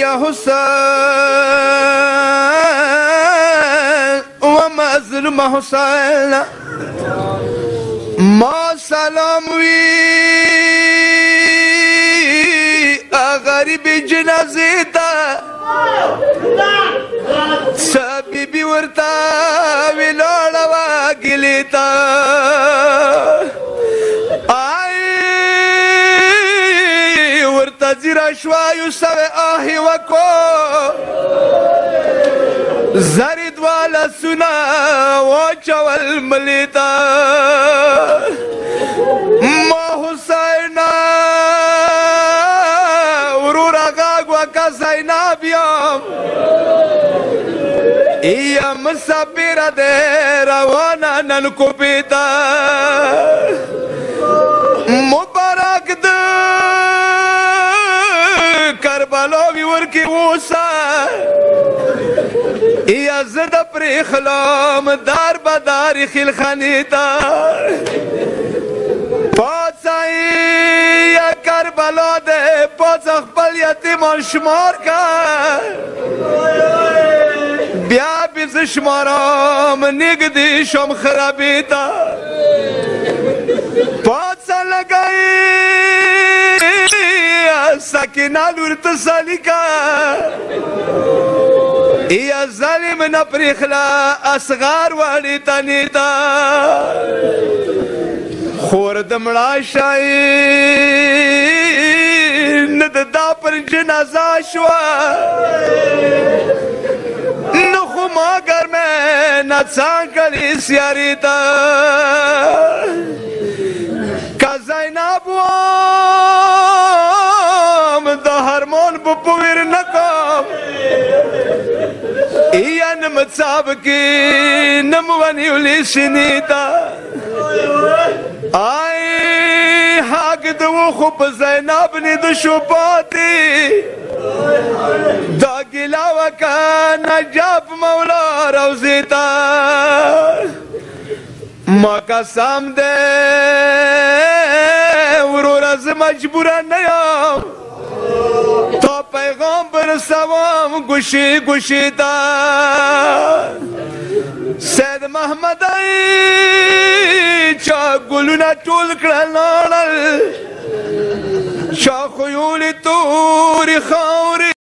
یا حسین و مظلوم حسین ما سلام وی غریب جنازی تا سبی بی ورطا ویلوڑا واگلی تا آئی ورطا زیرا شوایو سوی آہی وکو زرید والا سنا وچول ملیتا ما حسینا ورورا غاگ وکا زینابیم ایا مسافر دے روانا ننکو پیتا مبارک دے کربلاوی ورکی ووسا ایا زد پر اخلام دار بدار خلخانیتا پوچائی یا کربلا دے پوچا خپل یتیمان شمار کا بیا بیز شمارام نگدی شم خرابیتا پوچا لگائی سکینہ لور تسالی کا یا ظالم نپریخلا اصغار والی تانیتا خورد مڑاشائی ند دا پر جنازہ شوا نخو ماگر میں نچان کلی سیاریتا کا زینب وام دا ہرمون بپویر نکام یا نمتصاب کی نموانی اولی سنیتا آئی حاق دو خوب زینب نید شو پاتی دا گلاوہ کا نجاب مولا روزیتا ما قسم دے ورور از مجبورا نیام تا پیغام برسوام گوشی گوشی تا سید محمد ای چا گلونا ټول کړل چا خیول توري خاوري